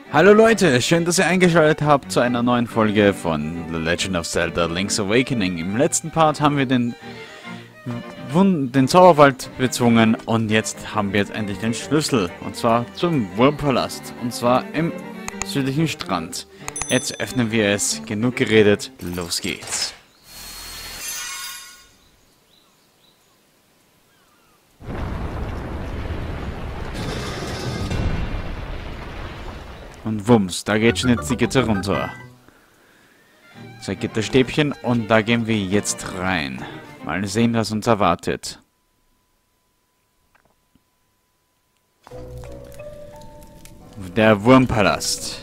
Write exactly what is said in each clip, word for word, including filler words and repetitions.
Hallo Leute, schön, dass ihr eingeschaltet habt zu einer neuen Folge von The Legend of Zelda Link's Awakening. Im letzten Part haben wir den, Wund den Zauberwald bezwungen und jetzt haben wir jetzt endlich den Schlüssel. Und zwar zum Wurmpalast. Und zwar im südlichen Strand. Jetzt öffnen wir es. Genug geredet, los geht's. Und wumms, da geht schon jetzt die Gitter runter. Zwei Gitterstäbchen und da gehen wir jetzt rein. Mal sehen, was uns erwartet. Der Wurmpalast.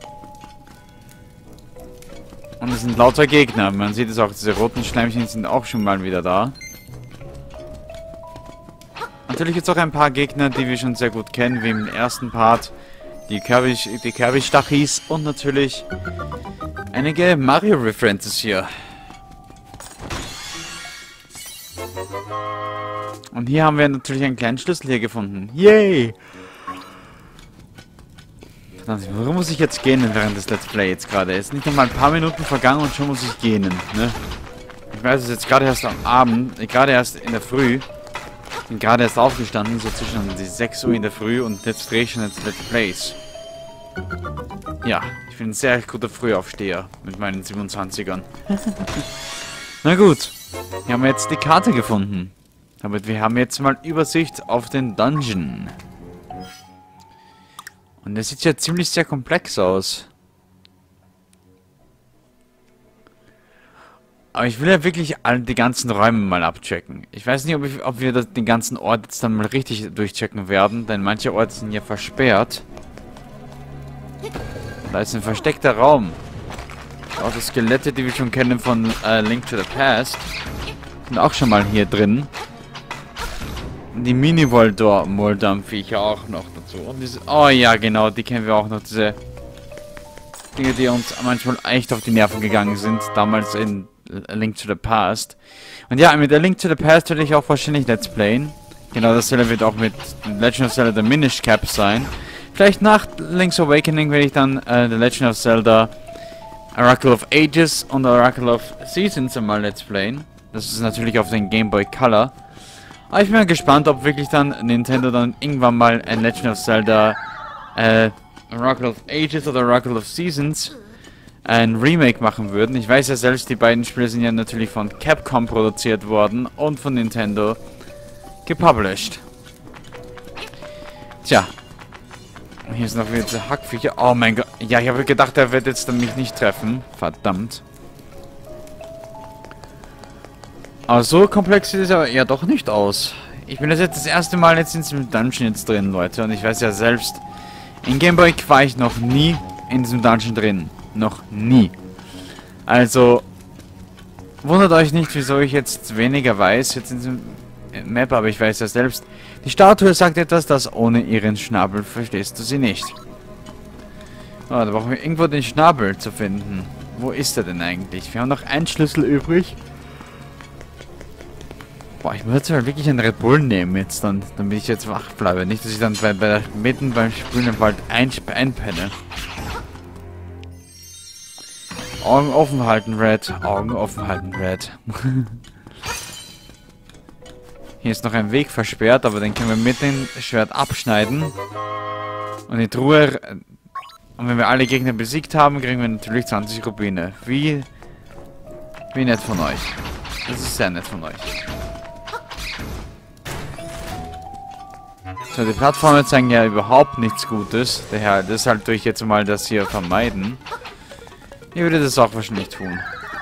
Und es sind lauter Gegner. Man sieht es auch, diese roten Schleimchen sind auch schon mal wieder da. Natürlich gibt es auch ein paar Gegner, die wir schon sehr gut kennen, wie im ersten Part. Die Kirby, die Kirby-Stachis und natürlich einige Mario-References hier. Und hier haben wir natürlich einen kleinen Schlüssel hier gefunden. Yay! Warum muss ich jetzt gähnen während des Let's Play jetzt gerade? Es ist nicht noch mal ein paar Minuten vergangen und schon muss ich gähnen, ne? Ich weiß, es ist jetzt gerade erst am Abend, gerade erst in der Früh. Ich bin gerade erst aufgestanden, so zwischen die sechs Uhr in der Früh und jetzt drehe ich schon jetzt Let's Plays. Ja, ich bin ein sehr guter Frühaufsteher mit meinen siebenundzwanzigern. Na gut, wir haben jetzt die Karte gefunden. Aber wir haben jetzt mal Übersicht auf den Dungeon. Und der sieht ja ziemlich sehr komplex aus. Aber ich will ja wirklich all die ganzen Räume mal abchecken. Ich weiß nicht, ob, ich, ob wir das, den ganzen Ort jetzt dann mal richtig durchchecken werden, denn manche Orte sind ja versperrt. Da ist ein versteckter Raum. Auch die Skelette, die wir schon kennen von äh, Link to the Past, sind auch schon mal hier drin. Und die Mini-Moldam-Viecher auch noch dazu. Und diese, oh ja, genau, die kennen wir auch noch. Diese Dinge, die uns manchmal echt auf die Nerven gegangen sind, damals in A Link to the Past. Und ja, mit A Link to the Past werde ich auch wahrscheinlich Let's Playen. Genau, dasselbe wird auch mit Legend of Zelda The Minish Cap sein. Vielleicht nach Link's Awakening werde ich dann äh, The Legend of Zelda Oracle of Ages und Oracle of Seasons einmal Let's Playen. Das ist natürlich auf den Game Boy Color. Aber ich bin mal gespannt, ob wirklich dann Nintendo dann irgendwann mal ein Legend of Zelda äh, Oracle of Ages oder Oracle of Seasons ein Remake machen würden. Ich weiß ja selbst, die beiden Spiele sind ja natürlich von Capcom produziert worden und von Nintendo gepublished. Tja. Hier ist noch wieder diese Hackviecher. Oh mein Gott. Ja, ich habe gedacht, er wird jetzt dann mich nicht treffen. Verdammt. Aber so komplex sieht es aber eher doch nicht aus. Ich bin das jetzt das erste Mal jetzt in diesem Dungeon jetzt drin, Leute. Und ich weiß ja selbst, in Game Boy war ich noch nie in diesem Dungeon drin. Noch nie. Also, wundert euch nicht, wieso ich jetzt weniger weiß jetzt in diesem Map, aber ich weiß ja selbst. Die Statue sagt etwas, das ohne ihren Schnabel verstehst du sie nicht. Oh, da brauchen wir irgendwo den Schnabel zu finden. Wo ist er denn eigentlich? Wir haben noch einen Schlüssel übrig. Boah, ich muss jetzt mal wirklich einen Red Bull nehmen jetzt dann, damit ich jetzt wach bleibe. Nicht, dass ich dann bei, bei der, mitten beim Sprühen im Wald ein, einpenne. Augen offen halten, Red. Augen offen halten, Red. Hier ist noch ein Weg versperrt, aber den können wir mit dem Schwert abschneiden. Und die Truhe... Und wenn wir alle Gegner besiegt haben, kriegen wir natürlich zwanzig Rubine. Wie... Wie nett von euch. Das ist sehr nett von euch. So, die Plattformen zeigen ja überhaupt nichts Gutes. Daher, deshalb tue ich jetzt mal das hier vermeiden. Ich würde das auch wahrscheinlich tun.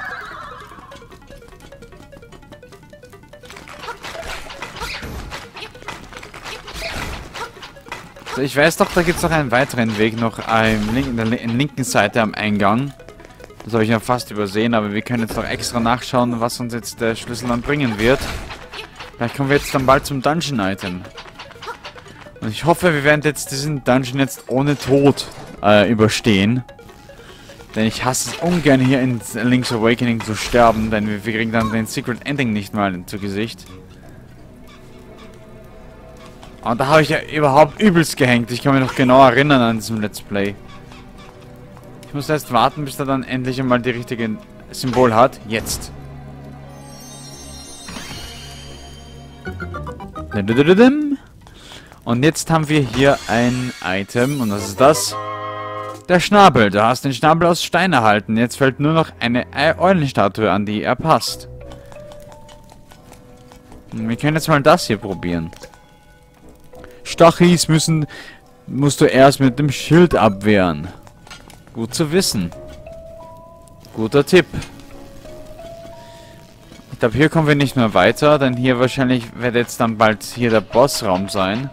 So, ich weiß doch, da gibt es noch einen weiteren Weg noch ähm, in der linken Seite am Eingang. Das habe ich ja fast übersehen, aber wir können jetzt noch extra nachschauen, was uns jetzt der Schlüssel dann bringen wird. Vielleicht kommen wir jetzt dann bald zum Dungeon-Item. Und ich hoffe, wir werden jetzt diesen Dungeon jetzt ohne Tod äh, überstehen. Denn ich hasse es ungern, hier in Link's Awakening zu sterben, denn wir, wir kriegen dann den Secret Ending nicht mal zu Gesicht. Und da habe ich ja überhaupt übelst gehängt. Ich kann mich noch genau erinnern an diesem Let's Play. Ich muss erst warten, bis er dann endlich einmal die richtige Symbol hat. Jetzt. Und jetzt haben wir hier ein Item. Und was ist das? Der Schnabel. Du hast den Schnabel aus Stein erhalten. Jetzt fällt nur noch eine Eulenstatue, an die er passt. Wir können jetzt mal das hier probieren. Stachis müssen... musst du erst mit dem Schild abwehren. Gut zu wissen. Guter Tipp. Ich glaube, hier kommen wir nicht mehr weiter, denn hier wahrscheinlich wird jetzt dann bald hier der Bossraum sein.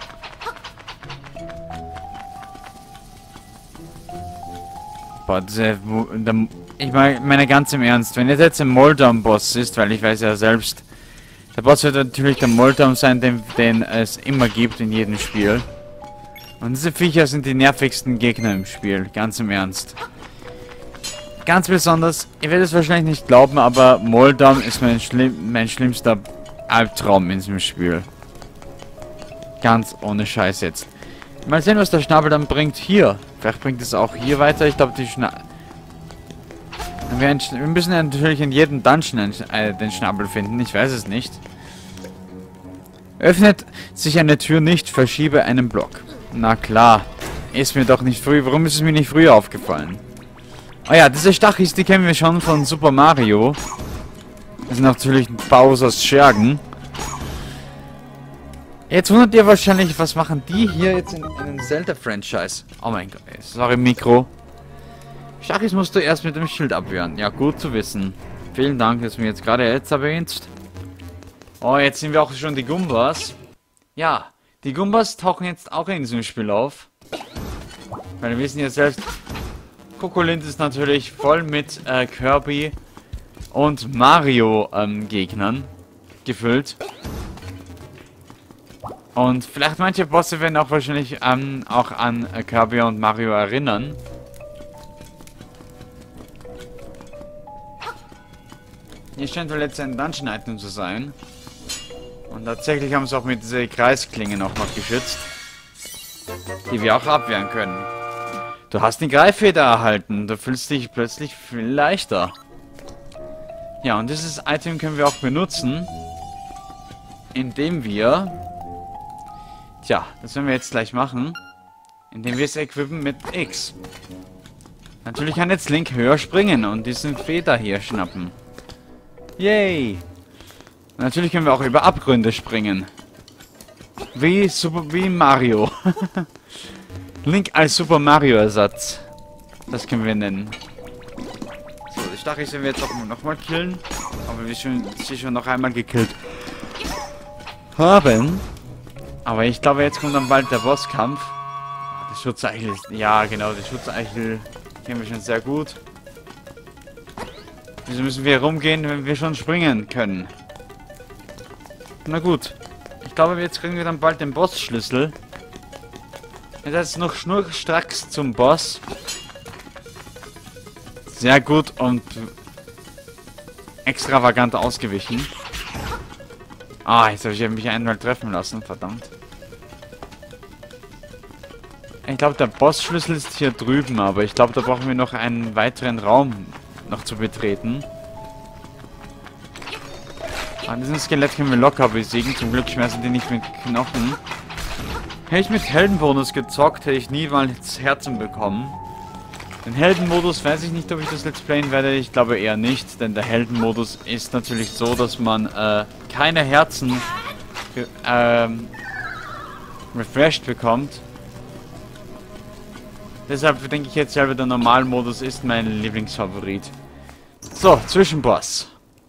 Boah, diese, der, ich meine, meine ganz im Ernst, wenn jetzt jetzt ein Moldam-Boss ist, weil ich weiß ja selbst, der Boss wird natürlich der Moldam sein, den, den es immer gibt in jedem Spiel. Und diese Viecher sind die nervigsten Gegner im Spiel, ganz im Ernst. Ganz besonders, ihr werdet es wahrscheinlich nicht glauben, aber Moldam ist mein, schlimm, mein schlimmster Albtraum in diesem Spiel. Ganz ohne Scheiß jetzt. Mal sehen, was der Schnabel dann bringt hier. Vielleicht bringt es auch hier weiter. Ich glaube, die Schnabel... Wir, wir müssen ja natürlich in jedem Dungeon äh, den Schnabel finden. Ich weiß es nicht. Öffnet sich eine Tür nicht, verschiebe einen Block. Na klar. Ist mir doch nicht früh... Warum ist es mir nicht früher aufgefallen? Oh ja, diese Stachis, die kennen wir schon von Super Mario. Das sind natürlich Bowsers Schergen. Jetzt wundert ihr wahrscheinlich, was machen die hier jetzt in einem Zelda-Franchise? Oh mein Gott, sorry, Mikro. Stachis musst du erst mit dem Schild abwehren. Ja, gut zu wissen. Vielen Dank, dass du mir jetzt gerade jetzt erwähnst. Oh, jetzt sind wir auch schon die Gumbas. Ja, die Gumbas tauchen jetzt auch in diesem Spiel auf. Weil wir wissen ja selbst... Kokolint ist natürlich voll mit äh, Kirby und Mario ähm, Gegnern gefüllt. Und vielleicht manche Bosse werden auch wahrscheinlich ähm, auch an äh, Kirby und Mario erinnern. Hier scheint wohl jetzt ein Dungeon-Item zu sein. Und tatsächlich haben sie auch mit dieser Kreisklingen auch noch geschützt. Die wir auch abwehren können. Du hast die Greifeder erhalten. Du fühlst dich plötzlich viel leichter. Ja, und dieses Item können wir auch benutzen. Indem wir... Tja, das werden wir jetzt gleich machen. Indem wir es equippen mit X. Natürlich kann jetzt Link höher springen und diesen Feder hier schnappen. Yay! Und natürlich können wir auch über Abgründe springen. Wie Super... wie Mario. Link als Super Mario Ersatz. Das können wir nennen. So, die Stachis werden wir jetzt auch nochmal killen. Aber wir schon, sie schon noch einmal gekillt haben. Aber ich glaube, jetzt kommt dann bald der Bosskampf. Oh, der Schutzeichel ist... Ja, genau, der Schutzeichel kennen wir schon sehr gut. Wieso müssen wir rumgehen, wenn wir schon springen können? Na gut. Ich glaube, jetzt kriegen wir dann bald den Bossschlüssel. Jetzt ist noch schnurstracks zum Boss. Sehr gut und extravagant ausgewichen. Ah, jetzt habe ich mich einmal treffen lassen, verdammt. Ich glaube, der Bossschlüssel ist hier drüben, aber ich glaube, da brauchen wir noch einen weiteren Raum noch zu betreten. Ah, diesen Skelett können wir locker besiegen. Zum Glück schmerzen die nicht mit Knochen. Hätte ich mit Heldenbonus gezockt, hätte ich nie mal das Herzen bekommen. Den Heldenmodus weiß ich nicht, ob ich das Let's Playen werde. Ich glaube eher nicht, denn der Heldenmodus ist natürlich so, dass man äh, keine Herzen ähm, refreshed bekommt. Deshalb denke ich jetzt selber, der Normalmodus ist mein Lieblingsfavorit. So, Zwischenboss.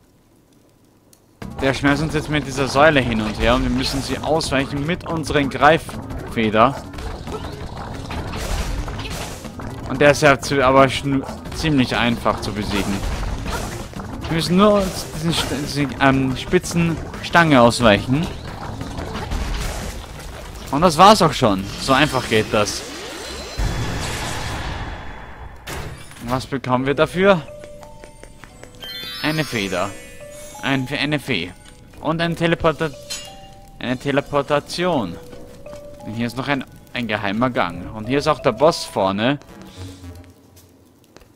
Der schmeißt uns jetzt mit dieser Säule hin und her und wir müssen sie ausweichen mit unseren Greiffeder. Und der ist ja zu, aber ziemlich einfach zu besiegen. Wir müssen nur diesen, diesen ähm, spitzen Stange ausweichen. Und das war's auch schon. So einfach geht das. Und was bekommen wir dafür? Eine Feder. Ein, eine Fee. Und ein Teleporta eine Teleportation. Und hier ist noch ein, ein geheimer Gang. Und hier ist auch der Boss vorne.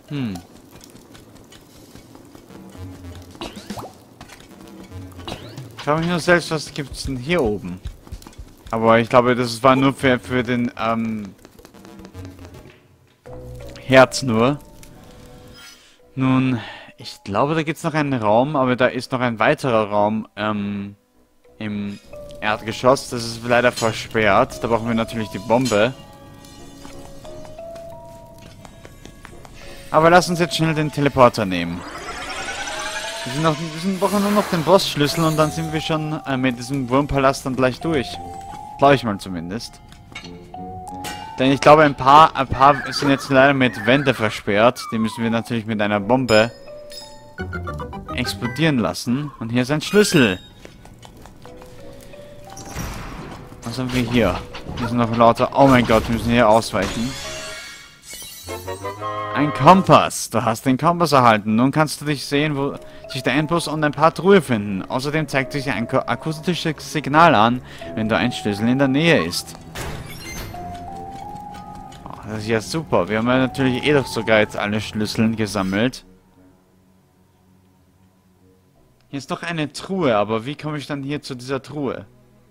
Hm. Ich frage mich nur selbst, was gibt es denn hier oben? Aber ich glaube, das war nur für, für den, ähm... Herz nur. Nun, ich glaube, da gibt es noch einen Raum, aber da ist noch ein weiterer Raum, ähm... im Erdgeschoss. Das ist leider versperrt. Da brauchen wir natürlich die Bombe. Aber lass uns jetzt schnell den Teleporter nehmen. Wir, sind noch, wir sind, brauchen nur noch den Bossschlüssel und dann sind wir schon äh, mit diesem Wurmpalast dann gleich durch. Glaube ich mal zumindest. Denn ich glaube, ein paar, ein paar sind jetzt leider mit Wände versperrt. Die müssen wir natürlich mit einer Bombe explodieren lassen. Und hier ist ein Schlüssel. Was haben wir hier? Hier sind noch lauter... Oh mein Gott, wir müssen hier ausweichen. Ein Kompass. Du hast den Kompass erhalten. Nun kannst du dich sehen, wo sich der Endboss und ein paar Truhe finden. Außerdem zeigt sich ein akustisches Signal an, wenn da ein Schlüssel in der Nähe ist. Oh, das ist ja super. Wir haben ja natürlich eh doch sogar jetzt alle Schlüsseln gesammelt. Hier ist noch eine Truhe, aber wie komme ich dann hier zu dieser Truhe?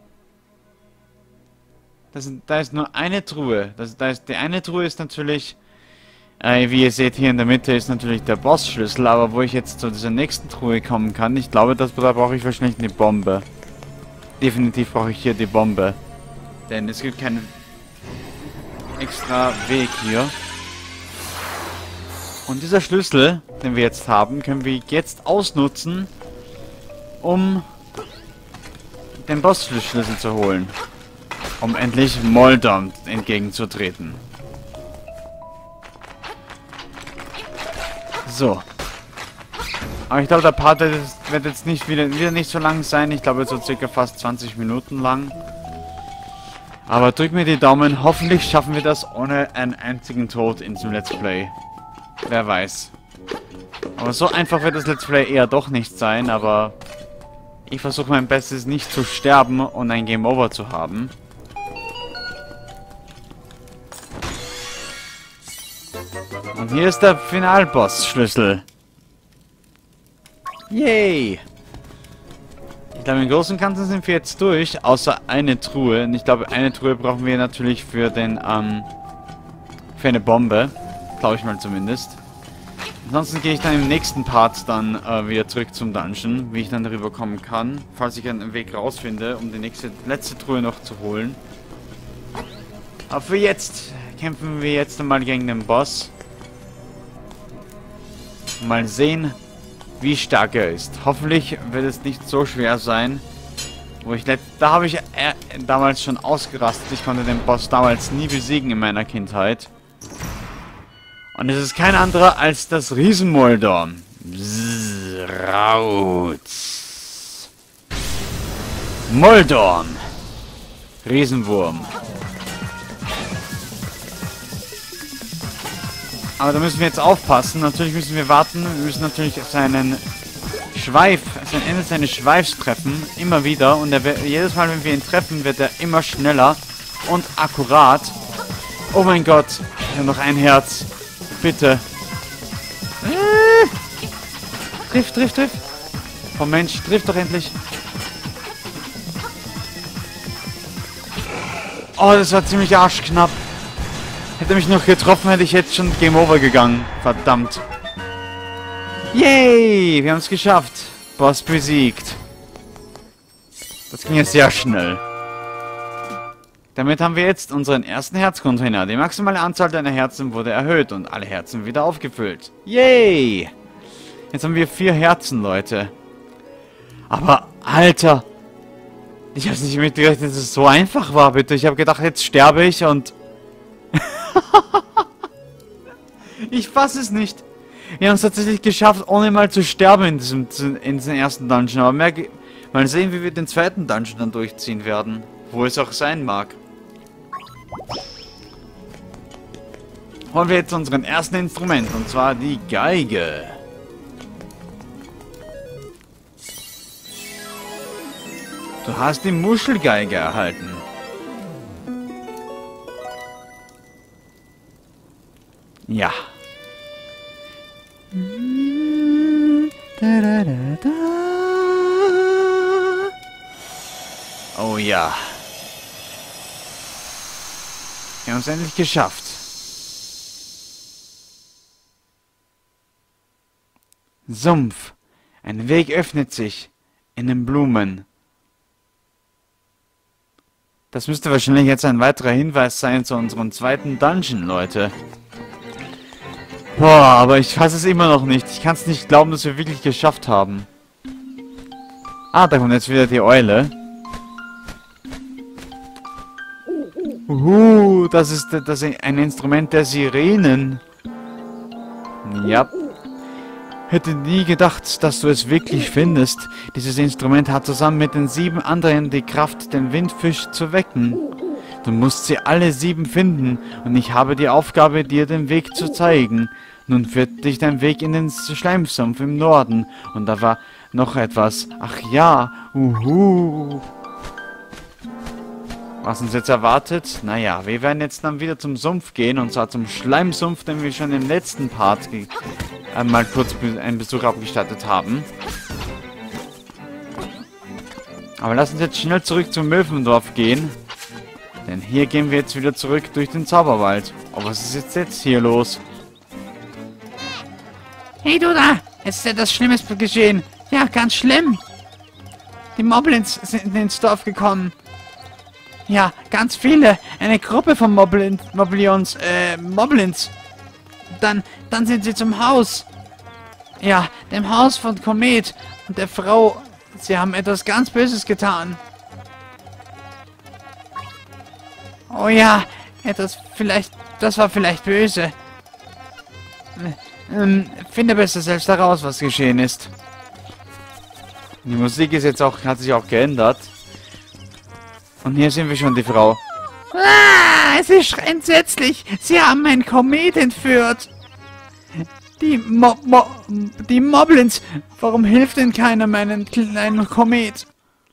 Das sind, da ist nur eine Truhe. Das, da ist, die eine Truhe ist natürlich... Äh, wie ihr seht, hier in der Mitte ist natürlich der Bossschlüssel, aber wo ich jetzt zu dieser nächsten Truhe kommen kann, ich glaube, das, da brauche ich wahrscheinlich eine Bombe. Definitiv brauche ich hier die Bombe. Denn es gibt keinen extra Weg hier. Und dieser Schlüssel, den wir jetzt haben, können wir jetzt ausnutzen, um den Bossschlüssel zu holen. Um endlich Moldom entgegenzutreten. So. Aber ich glaube, der Part wird jetzt nicht wieder, wieder nicht so lang sein. Ich glaube, so circa fast zwanzig Minuten lang. Aber drück mir die Daumen. Hoffentlich schaffen wir das ohne einen einzigen Tod in diesem Let's Play. Wer weiß. Aber so einfach wird das Let's Play eher doch nicht sein. Aber ich versuche mein Bestes, nicht zu sterben und ein Game Over zu haben. Und hier ist der Finalboss-Schlüssel. Yay! Ich glaube, im Großen und Ganzen sind wir jetzt durch, außer eine Truhe. Und ich glaube, eine Truhe brauchen wir natürlich für den, ähm, für eine Bombe. Glaube ich mal zumindest. Ansonsten gehe ich dann im nächsten Part dann äh, wieder zurück zum Dungeon, wie ich dann darüber kommen kann. Falls ich einen Weg rausfinde, um die nächste, letzte Truhe noch zu holen. Aber für jetzt kämpfen wir jetzt einmal gegen den Boss. Mal sehen, wie stark er ist. Hoffentlich wird es nicht so schwer sein. Wo ich let da habe ich äh, damals schon ausgerastet. Ich konnte den Boss damals nie besiegen in meiner Kindheit. Und es ist kein anderer als das Riesenmoldorm. Bzzz, Rauz. Moldorm. Riesenwurm. Aber da müssen wir jetzt aufpassen. Natürlich müssen wir warten. Wir müssen natürlich seinen Schweif, sein Ende seines Schweifs treffen. Immer wieder. Und er wird, jedes Mal, wenn wir ihn treffen, wird er immer schneller und akkurat. Oh mein Gott. Ich habe noch ein Herz. Bitte. Äh. Triff, triff, triff. Oh Mensch, triff doch endlich. Oh, das war ziemlich arschknapp. Hätte mich noch getroffen, hätte ich jetzt schon Game Over gegangen. Verdammt. Yay! Wir haben es geschafft. Boss besiegt. Das ging jetzt sehr schnell. Damit haben wir jetzt unseren ersten Herzcontainer. Die maximale Anzahl deiner Herzen wurde erhöht und alle Herzen wieder aufgefüllt. Yay! Jetzt haben wir vier Herzen, Leute. Aber, Alter. Ich habe nicht mitgerechnet, dass es so einfach war, bitte. Ich habe gedacht, jetzt sterbe ich und... Ich fasse es nicht. Wir haben es tatsächlich geschafft, ohne mal zu sterben in diesem, in diesem ersten Dungeon. Aber mehr, mal sehen, wie wir den zweiten Dungeon dann durchziehen werden. Wo es auch sein mag. Holen wir jetzt unseren ersten Instrument. Und zwar die Geige. Du hast die Muschelgeige erhalten. Ja. Da, da, da, da. Oh ja. Wir haben es endlich geschafft. Sumpf. Ein Weg öffnet sich in den Blumen. Das müsste wahrscheinlich jetzt ein weiterer Hinweis sein zu unserem zweiten Dungeon, Leute. Boah, aber ich fasse es immer noch nicht. Ich kann es nicht glauben, dass wir wirklich geschafft haben. Ah, da kommt jetzt wieder die Eule. Uhu, das ist, das ist ein Instrument der Sirenen. Ja. Hätte nie gedacht, dass du es wirklich findest. Dieses Instrument hat zusammen mit den sieben anderen die Kraft, den Windfisch zu wecken. Du musst sie alle sieben finden und ich habe die Aufgabe, dir den Weg zu zeigen. Nun führt dich dein Weg in den Schleimsumpf im Norden. Und da war noch etwas. Ach ja, uhu. Was uns jetzt erwartet? Naja, wir werden jetzt dann wieder zum Sumpf gehen. Und zwar zum Schleimsumpf, den wir schon im letzten Part äh, mal kurz einen Besuch abgestattet haben. Aber lass uns jetzt schnell zurück zum Möwendorf gehen. Denn hier gehen wir jetzt wieder zurück durch den Zauberwald. Oh, was ist jetzt, jetzt hier los? Hey du da! Es ist etwas Schlimmes geschehen. Ja, ganz schlimm. Die Moblins sind ins Dorf gekommen. Ja, ganz viele. Eine Gruppe von Moblin, Moblions, äh, Moblins. Dann, dann sind sie zum Haus. Ja, dem Haus von Komet und der Frau. Sie haben etwas ganz Böses getan. Oh ja, etwas vielleicht, das war vielleicht böse. Ähm, finde besser selbst heraus, was geschehen ist. Die Musik ist jetzt auch, hat sich auch geändert. Und hier sehen wir schon die Frau. Ah, es ist entsetzlich. Sie haben einen Komet entführt. Die Mo Mo die Moblins. Warum hilft denn keiner meinen kleinen Komet?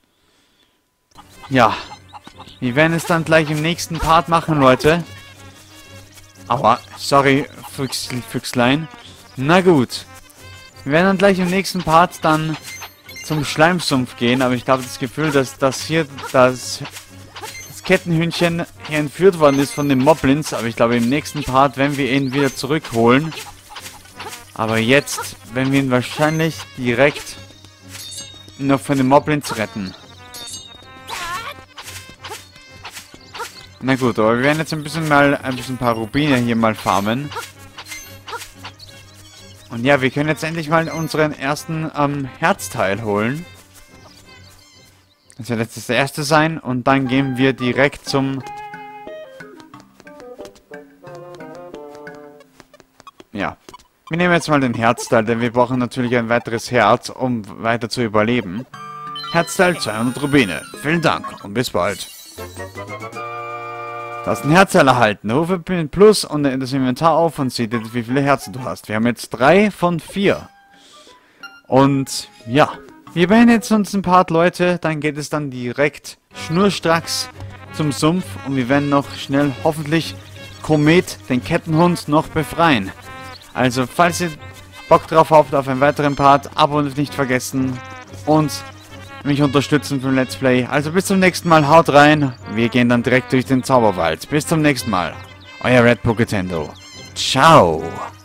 Ja. Wir werden es dann gleich im nächsten Part machen, Leute. Aber, sorry, Füchs Füchslein. Na gut. Wir werden dann gleich im nächsten Part dann zum Schleimsumpf gehen. Aber ich habe das Gefühl, dass das hier, das, das Kettenhühnchen hier entführt worden ist von den Moblins. Aber ich glaube, im nächsten Part werden wir ihn wieder zurückholen. Aber jetzt werden wir ihn wahrscheinlich direkt noch von den Moblins retten. Na gut, aber wir werden jetzt ein bisschen mal ein bisschen ein paar Rubine hier mal farmen. Und ja, wir können jetzt endlich mal unseren ersten ähm, Herzteil holen. Das wird jetzt das erste sein und dann gehen wir direkt zum... Ja. Wir nehmen jetzt mal den Herzteil, denn wir brauchen natürlich ein weiteres Herz, um weiter zu überleben. Herzteil zweihundert Rubine. Vielen Dank und bis bald. Du hast ein Herzteil erhalten. Rufe Plus und das Inventar auf und sieh dir, wie viele Herzen du hast. Wir haben jetzt drei von vier. Und ja, wir beenden jetzt unseren Part, Leute. Dann geht es dann direkt schnurstracks zum Sumpf. Und wir werden noch schnell, hoffentlich, Komet, den Kettenhund, noch befreien. Also, falls ihr Bock drauf habt auf einen weiteren Part, Abo nicht vergessen. Und mich unterstützen für Let's Play. Also bis zum nächsten Mal, haut rein. Wir gehen dann direkt durch den Zauberwald. Bis zum nächsten Mal. Euer Red Poketendo. Ciao.